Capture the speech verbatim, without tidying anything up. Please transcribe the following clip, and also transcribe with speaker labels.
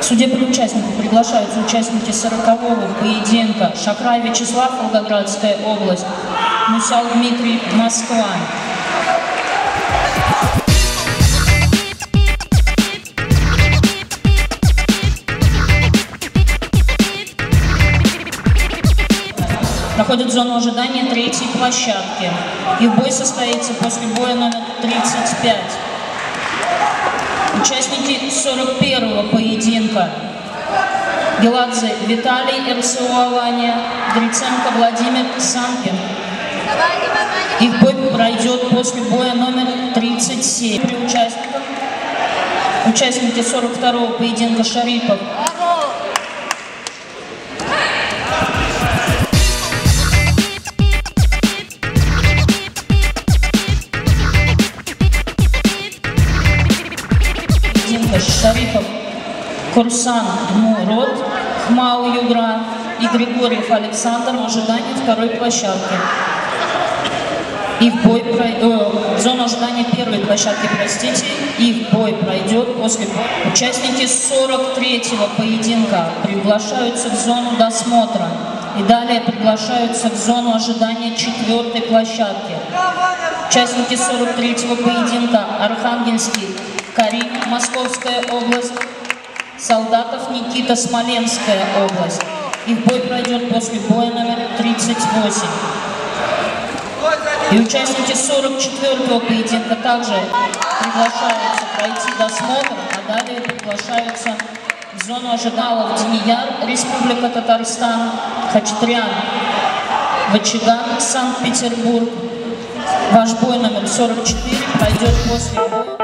Speaker 1: Судебным участникам приглашаются участники сорокового поединка: Шакрай Вячеслав, Волгоградская область, Мусял Дмитрий, Москва. Проходит зону ожидания третьей площадки. Их бой состоится после боя номер тридцать пять. Участники сорок первого поединка: Геладзе Виталий, РСО Алания, Гриценко Владимир, Санкин. Их бой пройдет после боя номер тридцать семь. При участниках участники сорок второго поединка: Шарипов, Шарипов Курсан Дмурод, Хмау Югра и Григорьев Александр в ожидании второй площадки. Их бой пройдет, зона ожидания первой площадки, простите, их бой пройдет после боя. Участники сорок третьего поединка приглашаются в зону досмотра и далее приглашаются в зону ожидания четвертой площадки. Участники сорок третьего поединка: Архангельский Карим, Московская область, Солдатов Никита, Смоленская область. Их бой пройдет после боя номер тридцать восемь. И участники сорок четвёртого поединка также приглашаются пройти досмотр, а далее приглашаются в зону ожидалов: Денияр, Республика Татарстан, Хачатрян, Вачиган, Санкт-Петербург. Ваш бой номер сорок четыре пройдет после боя.